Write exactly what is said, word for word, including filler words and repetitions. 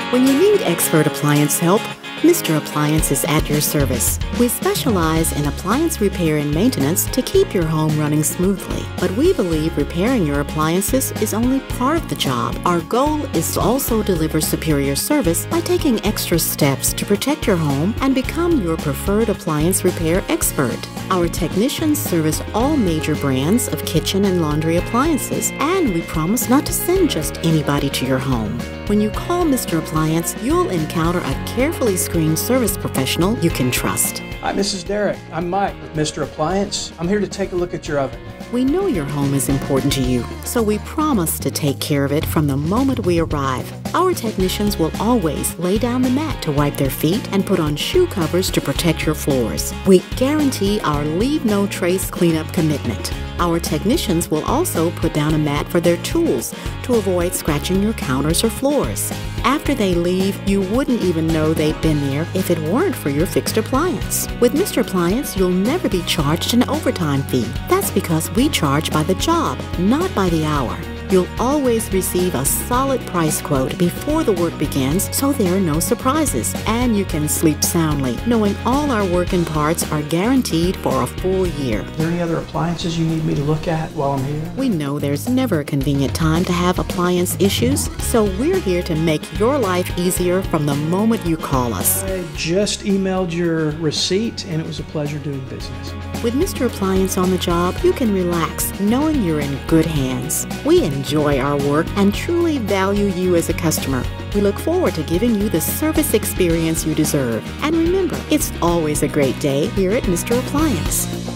When you need expert appliance help, Mister Appliance is at your service. We specialize in appliance repair and maintenance to keep your home running smoothly. But we believe repairing your appliances is only part of the job. Our goal is to also deliver superior service by taking extra steps to protect your home and become your preferred appliance repair expert. Our technicians service all major brands of kitchen and laundry appliances, and we promise not to send just anybody to your home. When you call Mister Appliance, you'll encounter a carefully screened service professional you can trust. Hi, Missus Derrick. I'm Mike with Mister Appliance. I'm here to take a look at your oven. We know your home is important to you, so we promise to take care of it from the moment we arrive. Our technicians will always lay down the mat to wipe their feet and put on shoe covers to protect your floors. We guarantee our Leave No Trace cleanup commitment. Our technicians will also put down a mat for their tools to avoid scratching your counters or floors. After they leave, you wouldn't even know they'd been there if it weren't for your fixed appliance. With Mister Appliance, you'll never be charged an overtime fee. That's because we charge by the job, not by the hour. You'll always receive a solid price quote before the work begins, so there are no surprises. And you can sleep soundly, knowing all our working parts are guaranteed for a full year. Are there any other appliances you need me to look at while I'm here? We know there's never a convenient time to have appliance issues, so we're here to make your life easier from the moment you call us. I just emailed your receipt, and it was a pleasure doing business. With Mister Appliance on the job, you can relax knowing you're in good hands. We enjoy our work and truly value you as a customer. We look forward to giving you the service experience you deserve. And remember, it's always a great day here at Mister Appliance.